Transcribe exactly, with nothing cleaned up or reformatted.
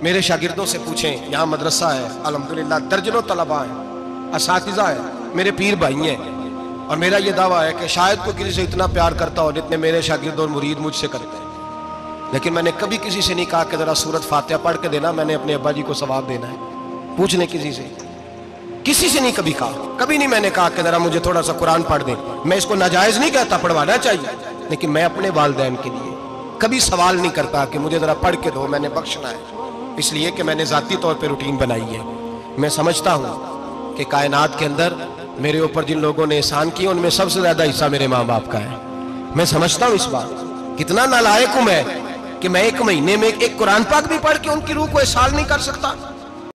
मेरे शागिर्दों से पूछें, यहाँ मदरसा है अल्हम्दुलिल्लाह, दर्जनों तलबा हैं, असातिज़ा है, मेरे पीर भाई हैं, और मेरा ये दावा है कि शायद कोई किसी से इतना प्यार करता हो जितने मेरे शागिर्द और मुरीद मुझसे करते हैं। लेकिन मैंने कभी किसी से नहीं कहा कि ज़रा सूरत फातिहा पढ़ के देना, मैंने अपने अब्बा जी को सवाब देना है। पूछ लें किसी से, किसी से नहीं कभी कहा, कभी नहीं मैंने कहा कि ज़रा मुझे थोड़ा सा कुरान पढ़ दें। मैं इसको नाजायज़ नहीं कहता, पढ़वाना चाहिए, लेकिन मैं अपने वालिदैन के लिए कभी सवाल नहीं करता कि मुझे ज़रा पढ़ के दो, मैंने बख्शना है, इसलिए कि मैंने ज़ाती तौर पे रूटीन बनाई है। मैं समझता हूँ कि कायनात के अंदर मेरे ऊपर जिन लोगों ने एहसान किए उनमें सबसे ज़्यादा हिस्सा मेरे माँ बाप का है। मैं समझता हूँ इस बात, कितना नालायक हूँ मैं कि मैं एक महीने में एक कुरान पाक भी पढ़ के उनकी रूह को एहसास नहीं कर सकता।